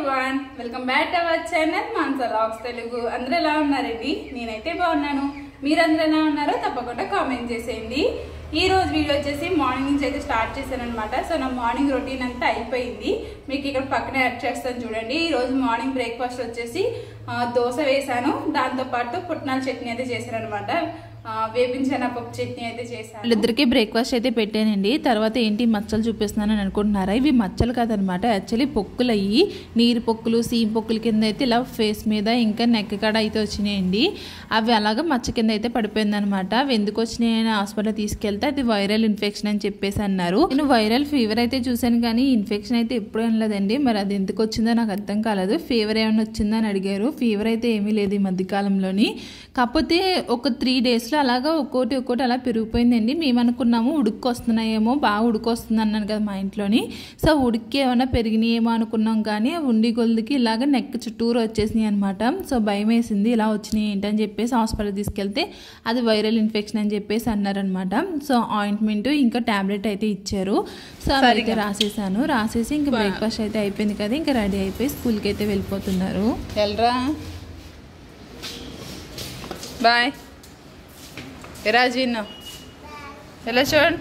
Everyone, welcome back to our channel Manasa vlogs Telugu. అందరూ ఎలా ఉన్నారండి? నేనైతే బాగున్నాను. మీరందరూ ఎలా ఉన్నారో తప్పకుండా కామెంట్ చేసేయండి. ఈ రోజు వీడియో వచ్చేసి మార్నింగ్ నుంచి అయితే స్టార్ట్ చేశాను అనమాట. సో నా మార్నింగ్ రొటీన్ అంతా అయిపోయింది. మీకు ఇక్కడ పక్కనే యాడ్ చేస్తాను చూడండి. ఈ రోజు మార్నింగ్ బ్రేక్ఫాస్ట్ వచ్చేసి దోశ వేసాను, దాంతోపాటు పుట్నాల చట్నీ అయితే చేశాను అనమాట. వేపించిన పప్పు చట్నీ అయితే చేశాను. వాళ్ళిద్దరికి బ్రేక్ఫాస్ట్ అయితే పెట్టానండి. తర్వాత ఏంటి మచ్చలు చూపిస్తున్నానని అనుకుంటున్నారా? ఇవి మచ్చలు కాదనమాట, యాక్చువల్లీ పొక్కులు అయ్యి నీరు పొక్కులు సీమ్ పొక్కుల కింద అయితే ఇలా ఫేస్ మీద ఇంకా నెక్ కాడ అయితే వచ్చినాయండి. అవి అలాగా మచ్చ కింద అయితే పడిపోయింది అనమాట. అవి ఎందుకు వచ్చినాయని హాస్పిటల్ తీసుకెళ్తే అది వైరల్ ఇన్ఫెక్షన్ అని చెప్పేసి అన్నారు. నేను వైరల్ ఫీవర్ అయితే చూశాను కానీ ఇన్ఫెక్షన్ అయితే ఎప్పుడు అనలేదండి. మరి అది ఎందుకు వచ్చిందో నాకు అర్థం కాలేదు. ఫీవర్ ఏమైనా వచ్చిందని అడిగారు. ఫీవర్ అయితే ఏమీ లేదు ఈ మధ్యకాలంలోని. కాకపోతే ఒక 3 డేస్లో అలాగా ఒక్కోటి అలా పెరిగిపోయిందండి. మేము అనుకున్నాము ఉడుక్కి వస్తున్నాయేమో, బాగా ఉడుకొస్తుంది అన్నాను కదా మా ఇంట్లోని. సో ఉడికి ఏమైనా పెరిగినాయేమో అనుకున్నాం కానీ ఉండి కొద్దికి ఇలాగ నెక్ చుట్టూరు వచ్చేసినాయి అనమాట. సో భయం వేసింది, ఇలా వచ్చినాయి ఏంటని చెప్పేసి హాస్పిటల్ తీసుకెళ్తే అది వైరల్ ఇన్ఫెక్షన్ అని చెప్పేసి అన్నారనమాట. సో ఆయింట్మెంట్ ఇంకా ట్యాబ్లెట్ అయితే ఇచ్చారు. సో అయితే రాసేసి ఇంకా బ్రేక్ఫాస్ట్ అయితే అయిపోయింది కదా, ఇంకా రెడీ అయిపోయి స్కూల్కి అయితే వెళ్ళిపోతున్నారు. వెళ్ళరా బాయ్ రాజీనా ఎలా చూడండి.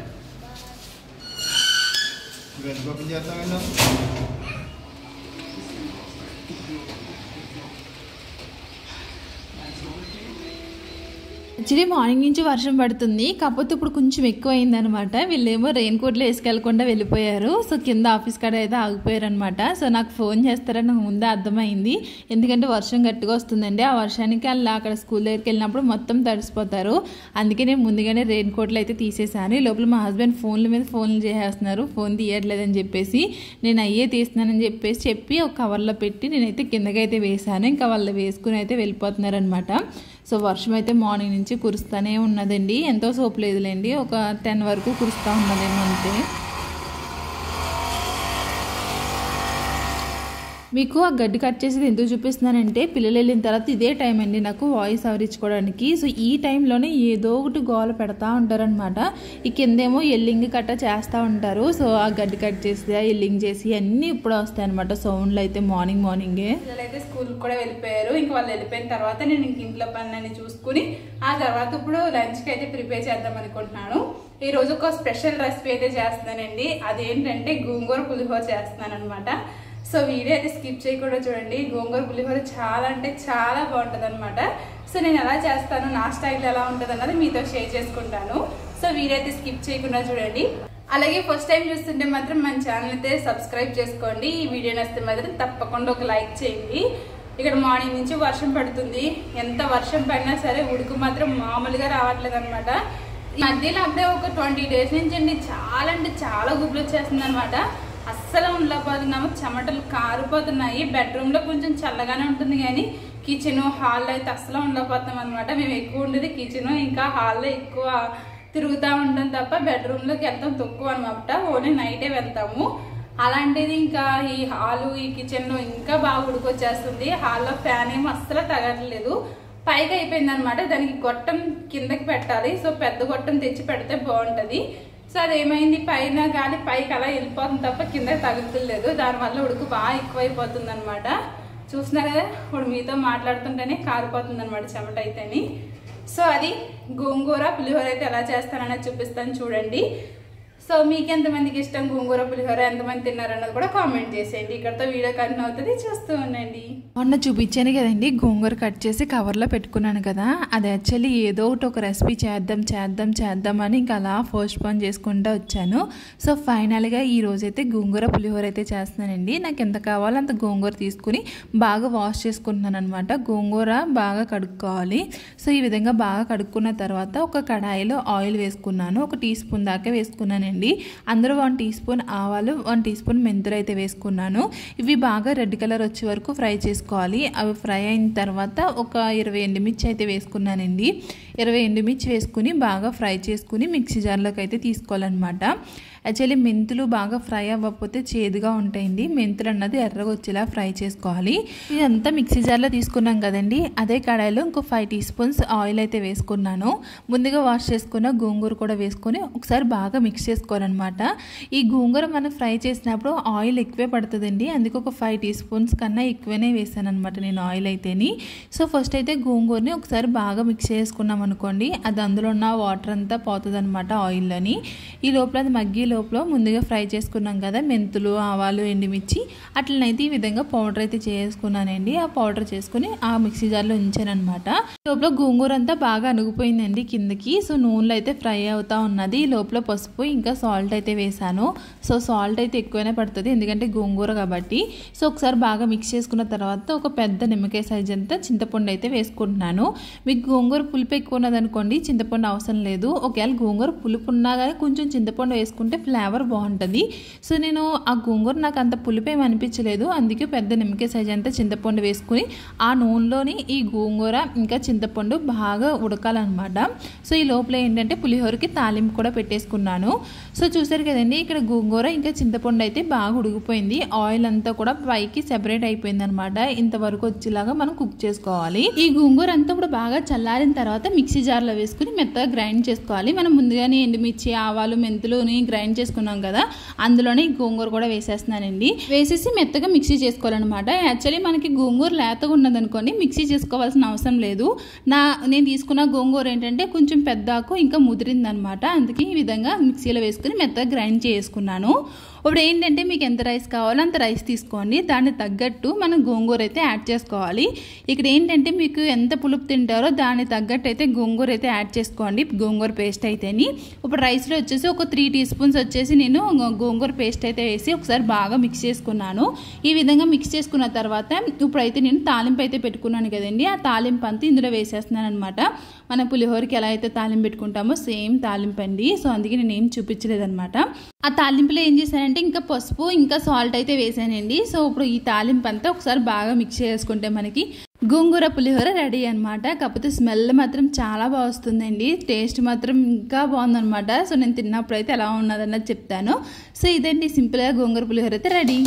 యాక్చువల్లీ మార్నింగ్ నుంచి వర్షం పడుతుంది, కాకపోతే ఇప్పుడు కొంచెం ఎక్కువ అయిందనమాట. వీళ్ళేమో రెయిన్ కోట్లు వేసుకెళ్ళకుండా వెళ్ళిపోయారు. సో కింద ఆఫీస్ కాడ అయితే ఆగిపోయారు అనమాట. సో నాకు ఫోన్ చేస్తారని నాకు ముందే అర్థమైంది, ఎందుకంటే వర్షం గట్టిగా వస్తుందండి. ఆ వర్షానికి అలా అక్కడ స్కూల్ దగ్గరికి వెళ్ళినప్పుడు మొత్తం తడిసిపోతారు. అందుకే నేను ముందుగానే రెయిన్ కోట్లు అయితే తీసేసాను. ఈ లోపల మా హస్బెండ్ ఫోన్ల మీద ఫోన్లు చేసేస్తున్నారు, ఫోన్ తీయట్లేదని చెప్పేసి. నేను అయ్యే తీస్తున్నానని చెప్పి ఒక కవర్లో పెట్టి నేనైతే కిందకైతే వేసాను. ఇంకా వాళ్ళు వేసుకుని అయితే వెళ్ళిపోతున్నారు అనమాట. సో వర్షం అయితే మార్నింగ్ నుంచి కురుస్తూనే ఉన్నదండి. ఎంతో సోపు లేదులేండి, ఒక 10 వరకు కురుస్తూ ఉన్నదేమో అంతే. మీకు ఆ గడ్డి కట్ చేసేది ఎందుకు చూపిస్తున్నానంటే పిల్లలు వెళ్ళిన తర్వాత ఇదే టైం అండి నాకు వాయిస్ అవరించుకోవడానికి. సో ఈ టైంలోనే ఏదో ఒకటి గోల పెడతా ఉంటారనమాట. ఈ కిందేమో ఎల్లింగ్ కట్ట చేస్తూ ఉంటారు. సో ఆ గడ్డి కట్ చేసి ఎల్లింగ్ చేసి అన్నీ ఇప్పుడు వస్తాయి అనమాట సౌండ్లు అయితే మార్నింగే. పిల్లలు అయితే స్కూల్కి కూడా వెళ్ళిపోయారు. ఇంక వాళ్ళు వెళ్ళిపోయిన తర్వాత నేను ఇంక ఇంట్లో పనులన్నీ చూసుకుని ఆ తర్వాత ఇప్పుడు లంచ్కి అయితే ప్రిపేర్ చేద్దాం అనుకుంటున్నాను. ఈ రోజు ఒక స్పెషల్ రెసిపీ అయితే చేస్తున్నానండి. అదేంటంటే గోంగూర పులిహోర చేస్తున్నాను అనమాట. సో వీడియో అయితే స్కిప్ చేయకుండా చూడండి. గోంగూర పులిహోర చాలా అంటే చాలా బాగుంటుంది అనమాట. సో నేను ఎలా చేస్తాను, నా స్టైల్ ఎలా ఉంటుంది అన్నది మీతో షేర్ చేసుకుంటాను. సో వీడియో అయితే స్కిప్ చేయకుండా చూడండి. అలాగే ఫస్ట్ టైం చూస్తుంటే మాత్రం మన ఛానల్ అయితే సబ్స్క్రైబ్ చేసుకోండి. ఈ వీడియో నచ్చితే మాత్రం తప్పకుండా ఒక లైక్ చేయండి. ఇక్కడ మార్నింగ్ నుంచి వర్షం పడుతుంది. ఎంత వర్షం పడినా సరే ఉడుకు మాత్రం మామూలుగా రావట్లేదు అనమాట. ఈ మధ్యలో అప్పుడే ఒక 20 డేస్ నుంచి అండి చాలా అంటే చాలా గుబులు వచ్చేస్తుంది అనమాట. అస్సలు ఉండలేకపోతున్నాము, చెమటలు కారిపోతున్నాయి. బెడ్రూమ్లో కొంచెం చల్లగానే ఉంటుంది కానీ కిచెన్ హాల్లో అయితే అస్సలు ఉండలేకపోతున్నాం అనమాట. మేము ఎక్కువ ఉండేది కిచెన్, ఇంకా హాల్లో ఎక్కువ తిరుగుతూ ఉంటాం తప్ప బెడ్రూమ్లోకి వెళ్తాం తక్కువ అనమాట. ఓన్లీ నైటే వెళ్తాము. అలాంటిది ఇంకా ఈ హాలు ఈ కిచెన్లో ఇంకా బాగా ఉడికొచ్చేస్తుంది. హాల్లో ఫ్యాన్ ఏమో అస్సలు తగట్లేదు, పైకి అయిపోయింది అనమాట. దానికి గొట్టం కిందకి పెట్టాలి. సో పెద్ద గొట్టం తెచ్చి పెడితే బాగుంటుంది. సో అదేమైంది, పైన గాలి పైకి అలా వెళ్ళిపోతుంది తప్ప కిందకి తగులుతులేదు. దానివల్ల ఉడుకు బాగా ఎక్కువైపోతుంది అనమాట. చూస్తున్నారు కదా, ఇప్పుడు మీతో మాట్లాడుతుంటేనే కారిపోతుంది అనమాట చెమట అయితేని. సో అది గోంగూర పులిహోర అయితే ఎలా చేస్తాననేది చూపిస్తాను చూడండి. సో మీకు ఎంతమందికి ఇష్టం గోంగూర పులిహోర, ఎంతమంది తిన్నారన్నది కూడా కామెంట్ చేసేయండి. ఇక్కడతో వీడియో కంటిన్యూ అవుతుంది, చూస్తూ ఉండండి. మొన్న చూపించాను కదండి గోంగూర కట్ చేసి కవర్లో పెట్టుకున్నాను కదా, అది యాక్చువల్లీ ఏదో ఒకటి ఒక రెసిపీ చేద్దాం అని ఇంకా అలా పోస్ట్ పోన్ చేసుకుంటూ వచ్చాను. సో ఫైనల్గా ఈ రోజైతే గోంగూర పులిహోర అయితే చేస్తున్నానండి. నాకు ఎంత కావాలో అంత గోంగూర తీసుకుని బాగా వాష్ చేసుకుంటున్నాను అనమాట. గోంగూర బాగా కడుక్కోవాలి. సో ఈ విధంగా బాగా కడుక్కున్న తర్వాత ఒక కడాయిలో ఆయిల్ వేసుకున్నాను. 1 టీ స్పూన్ దాకా వేసుకున్నానండి. అందులో 1 టీ స్పూన్ ఆవాలు, 1 టీ స్పూన్ మెంతులు అయితే వేసుకున్నాను. ఇవి బాగా రెడ్ కలర్ వచ్చే వరకు ఫ్రై చేసుకోవాలి. అవి ఫ్రై అయిన తర్వాత ఒక 20 ఎండుమిర్చి అయితే వేసుకున్నానండి. 20 ఎండుమిర్చి వేసుకుని బాగా ఫ్రై చేసుకుని మిక్సీ జార్లోకి అయితే తీసుకోవాలన్నమాట. యాక్చువల్లీ మెంతులు బాగా ఫ్రై అవ్వకపోతే చేదుగా ఉంటాయండి. మెంతులు అన్నది ఎర్రగా వచ్చేలా ఫ్రై చేసుకోవాలి. ఇదంతా మిక్సీ జార్లో తీసుకున్నాం కదండి, అదే కడాయిలో ఇంకో 5 టీ స్పూన్స్ ఆయిల్ అయితే వేసుకున్నాను. ముందుగా వాష్ చేసుకున్న గోంగూర కూడా వేసుకొని ఒకసారి బాగా మిక్స్ చేసుకోవాలన్నమాట. ఈ గోంగూర మనం ఫ్రై చేసినప్పుడు ఆయిల్ ఎక్కువే పడుతుందండి, అందుకే ఒక 5 టీ స్పూన్స్ కన్నా ఎక్కువనే వేసాను అనమాట నేను ఆయిల్ అయితేని. సో ఫస్ట్ అయితే గోంగూరని ఒకసారి బాగా మిక్స్ చేసుకున్నాం అనుకోండి, అది అందులో ఉన్న వాటర్ అంతా పోతుంది అనమాట ఆయిల్లోని. ఈ లోపల అది మగ్గి లోపల ముందుగా ఫ్రై చేసుకున్నాం కదా మెంతులు, ఆవాలు, ఎండుమిర్చి, అట్లనైతే ఈ విధంగా పౌడర్ అయితే చేసుకున్నానండి. ఆ పౌడర్ చేసుకుని ఆ మిక్సీ జార్లో ఉంచాను అనమాట. లోపల గోంగూర అంతా బాగా అణుగుపోయిందండి కిందకి. సో నూనెలో అయితే ఫ్రై అవుతా ఉన్నది. లోపల పసుపు ఇంకా సాల్ట్ అయితే వేసాను. సో సాల్ట్ అయితే ఎక్కువనే పడుతుంది ఎందుకంటే గోంగూర కాబట్టి. సో ఒకసారి బాగా మిక్స్ చేసుకున్న తర్వాత ఒక పెద్ద నిమ్మకాయ సైజ్ అంతా చింతపండు అయితే వేసుకుంటున్నాను. మీకు గోంగూర పులుపు ఎక్కువ ఉన్నదనుకోండి చింతపండు అవసరం లేదు. ఒకవేళ గోంగూర పులుపు ఉన్నా కానీ కొంచెం చింతపండు వేసుకుంటే ఫ్లేవర్ బాగుంటుంది. సో నేను ఆ గోంగూర నాకు అంత పులుపు ఏమి అనిపించలేదు, అందుకే పెద్ద నిమ్మకాయ సైజ్ అంతా చింతపండు వేసుకుని ఆ నూనెలోని ఈ గోంగూర ఇంకా చింతపండు బాగా ఉడకాలన్నమాట. సో ఈ లోపల ఏంటంటే పులిహోరకి తాలింపు కూడా పెట్టేసుకున్నాను. సో చూసారు కదండి, ఇక్కడ గోంగూర ఇంకా చింతపండు అయితే బాగా ఉడికిపోయింది. ఆయిల్ అంతా కూడా పైకి సెపరేట్ అయిపోయింది అనమాట. ఇంతవరకు వచ్చేలాగా మనం కుక్ చేసుకోవాలి. ఈ గోంగూర అంతా కూడా బాగా చల్లారిన తర్వాత మిక్సీ జార్లో వేసుకుని మెత్తగా గ్రైండ్ చేసుకోవాలి. మనం ముందుగానే ఎండుమిర్చి, ఆవాలు, మెంతులుని గ్రైండ్ చేసుకున్నాం కదా, అందులోనే ఈ గోంగూర కూడా వేసేస్తున్నానండి. వేసేసి మెత్తగా మిక్సీ చేసుకోవాలన్నమాట. యాక్చువల్లీ మనకి గోంగూర లేతగా ఉన్నదనుకోండి మిక్సీ చేసుకోవాల్సిన అవసరం లేదు. నేను తీసుకున్న గోంగూర ఏంటంటే కొంచెం పెద్దాకు ఇంకా ముదిరిందనమాట, అందుకే ఈ విధంగా మిక్సీలో వేసుకుని మెత్తగా గ్రైండ్ చేసుకున్నాను. ఇప్పుడు ఏంటంటే మీకు ఎంత రైస్ కావాలో అంత రైస్ తీసుకోండి, దాన్ని తగ్గట్టు మనం గోంగూర అయితే యాడ్ చేసుకోవాలి. ఇక్కడ ఏంటంటే మీకు ఎంత పులుపు తింటారో దాన్ని తగ్గట్టు అయితే గోంగూర అయితే యాడ్ చేసుకోండి, గోంగూర పేస్ట్ అయితేని. ఇప్పుడు రైస్లో వచ్చేసి ఒక 3 టీ స్పూన్స్ వచ్చేసి నేను గోంగూర పేస్ట్ అయితే వేసి ఒకసారి బాగా మిక్స్ చేసుకున్నాను. ఈ విధంగా మిక్స్ చేసుకున్న తర్వాత ఇప్పుడైతే నేను తాలింపు అయితే పెట్టుకున్నాను కదండి, ఆ తాలింపు అంతా ఇందులో వేసేస్తున్నాను అనమాట. మన పులిహోరకి ఎలా అయితే తాలింపు పెట్టుకుంటామో సేమ్ తాలింపు అండి. సో అందుకే నేను ఏం చూపించలేదన్నమాట. ఆ తాలింపులో ఏం చేశానంటే ఇంకా పసుపు ఇంకా సాల్ట్ అయితే వేసానండి. సో ఇప్పుడు ఈ తాలింపు అంతా ఒకసారి బాగా మిక్స్ చేసుకుంటే మనకి గోంగూర పులిహోర రెడీ అనమాట. కాకపోతే స్మెల్ మాత్రం చాలా బాగా వస్తుందండి, టేస్ట్ మాత్రం ఇంకా బాగుందనమాట. సో నేను తిన్నప్పుడు అయితే ఎలా ఉన్నదన్నది చెప్తాను. సో ఇదండి సింపుల్గా గోంగూర పులిహోర అయితే రెడీ.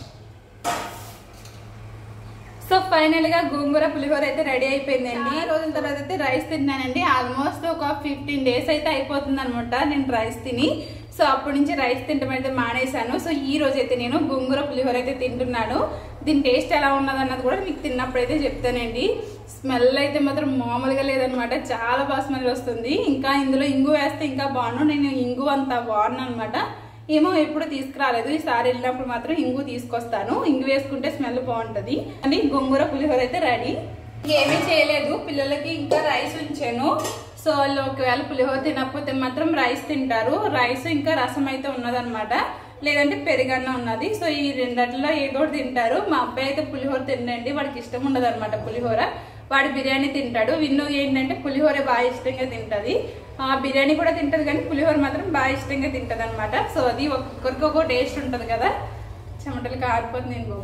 సో ఫైనల్ గా గోంగూర పులిహోర అయితే రెడీ అయిపోయిందండి. రోజుల తర్వాత అయితే రైస్ తిన్నానండి. ఆల్మోస్ట్ ఒక 15 డేస్ అయితే అయిపోతుంది అనమాట నేను రైస్ తిని. సో అప్పటి నుంచి రైస్ తింటాం అయితే మానేశాను. సో ఈ రోజు అయితే నేను గోంగూర పులిహోర అయితే తింటున్నాను. దీని టేస్ట్ ఎలా ఉన్నది అన్నది కూడా మీకు తిన్నప్పుడు అయితే చెప్తానండి. స్మెల్ అయితే మాత్రం మామూలుగా లేదనమాట, చాలా బాగా స్మెల్ వస్తుంది. ఇంకా ఇందులో ఇంగు వేస్తే ఇంకా బాగున్నాను. నేను ఇంగు అంత బాగున్నాను అనమాట, ఏమో ఎప్పుడు తీసుకురాలేదు. ఈసారి వెళ్ళినప్పుడు మాత్రం ఇంగు తీసుకొస్తాను, ఇంగు వేసుకుంటే స్మెల్ బాగుంటుంది. అని గోంగూర పులిహోర అయితే రెడీ. ఇంకేమీ చేయలేదు, పిల్లలకి ఇంకా రైస్ ఉంచాను. సో వాళ్ళు ఒకవేళ పులిహోర తినకపోతే మాత్రం రైస్ తింటారు. రైస్ ఇంకా రసం అయితే ఉన్నదనమాట, లేదంటే పెరుగన్న ఉన్నది. సో ఈ రెండట్లో ఏదో ఒకటి తింటారు. మా అబ్బాయి అయితే పులిహోర తినండి, వాడికి ఇష్టం ఉండదు అనమాట పులిహోర. వాడు బిర్యానీ తింటాడు. విన్ను ఏంటంటే పులిహోర బాగా ఇష్టంగా తింటది. బిర్యానీ కూడా తింటది కానీ పులిహోర మాత్రం బాగా ఇష్టంగా తింటది అనమాట. సో అది ఒక్కొక్కరికి ఒక్కో టేస్ట్ ఉంటుంది కదా. చెమటలు కారిపోతుంది, నేను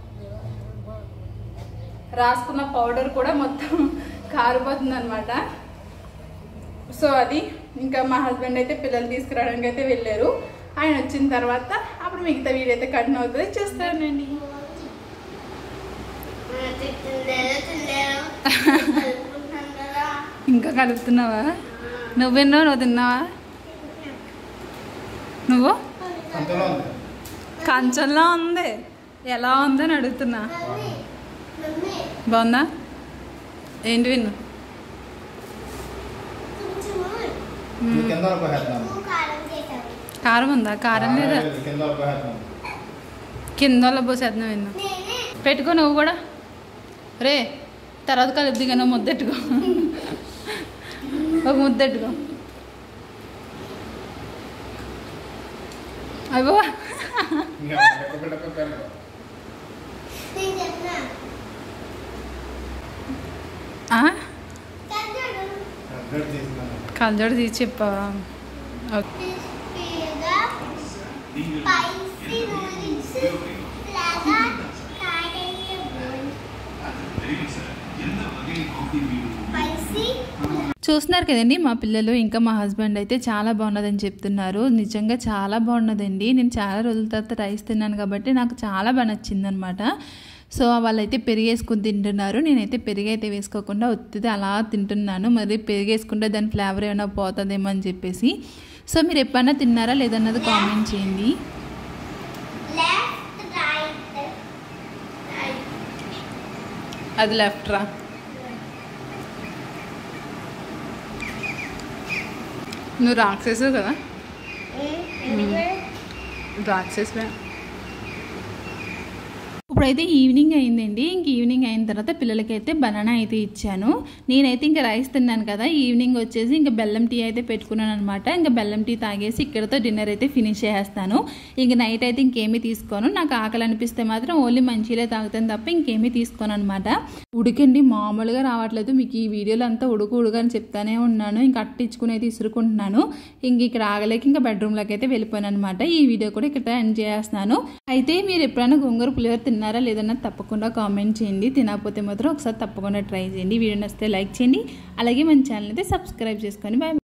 రాసుకున్న పౌడర్ కూడా మొత్తం కారిపోతుంది అనమాట. సో అది ఇంకా మా హస్బెండ్ అయితే పిల్లలు తీసుకురావడానికి అయితే వెళ్ళారు. ఆయన వచ్చిన తర్వాత అప్పుడు మిగతా వీడియో అయితే కంటిన్యూ అవుతుంది, చూస్తానండి. ఇంకా కలుపుతున్నావా? నువ్వెన్నో నువ్వు తిన్నావా? నువ్వు కంచంలో ఉంది, ఎలా ఉందని అడుగుతున్నా. బాగుందా? ఏంటి విన్ను? కారం ఉందా? కారం లేదా? కింద పోసేద్దాం విన్ను. పెట్టుకో నువ్వు కూడా రే, తర్వాత కలుపుదిగా. నువ్వు ముద్దెట్టుకో, ఒక ముద్దెట్టుకో. అయ్యో కళ్ళజోడు తీసి చెప్పావా? ఓకే. చూస్తున్నారు కదండి మా పిల్లలు ఇంకా మా హస్బెండ్ అయితే చాలా బాగున్నదని చెప్తున్నారు. నిజంగా చాలా బాగున్నదండి. నేను చాలా రోజుల తర్వాత రైస్ తిన్నాను కాబట్టి నాకు చాలా బాగా నచ్చిందనమాట. సో వాళ్ళైతే పెరిగేసుకుని తింటున్నారు. నేనైతే పెరుగు అయితే వేసుకోకుండా ఒత్తిది అలా తింటున్నాను. మరి పెరిగేసుకుంటే దాని ఫ్లేవర్ ఏమైనా పోతుందేమో అని చెప్పేసి. సో మీరు ఎప్పుడైనా తిన్నారా లేదన్నది కామెంట్ చేయండి. అది లెఫ్ట్ రా. నువ్వు రాక్షసు కదా, రాక్షసువే. ఇప్పుడైతే ఈవినింగ్ అయిందండి. ఇంక ఈవినింగ్ అయిన తర్వాత పిల్లలకైతే బనానా అయితే ఇచ్చాను. నేనైతే ఇంకా రైస్ తిన్నాను కదా, ఈవినింగ్ వచ్చేసి ఇంకా బెల్లం టీ అయితే పెట్టుకున్నాను అనమాట. ఇంకా బెల్లం టీ తాగేసి ఇక్కడతో డిన్నర్ అయితే ఫినిష్ చేసేస్తాను. ఇంక నైట్ అయితే ఇంకేమీ తీసుకోను. నాకు ఆకలి అనిపిస్తే మాత్రం ఓన్లీ మంచిలే తాగుతాను తప్ప ఇంకేమీ తీసుకోను అనమాట. ఉడికండి మామూలుగా రావట్లేదు. మీకు ఈ వీడియోలో అంతా ఉడుకు అని చెప్తానే ఉన్నాను. ఇంకా అట్టించుకుని అయితే ఇసురుకుంటున్నాను. ఇంక ఇక్కడ ఆగలేక ఇంకా బెడ్రూమ్లోకి అయితే వెళ్ళిపోయాను అనమాట. ఈ వీడియో కూడా ఇక్కడ ఎండ్ చేస్తున్నాను. అయితే మీరు ఎప్పుడైనా గోంగూర పులిహోర తిన్నారా లేదన్నా తప్పకుండా కామెంట్ చేయండి. తినకపోతే మాత్రం ఒకసారి తప్పకుండా ట్రై చేయండి. వీడియో నచ్చితే లైక్ చేయండి. అలాగే మన ఛానల్ అయితే సబ్స్క్రైబ్ చేసుకోండి. బాయ్.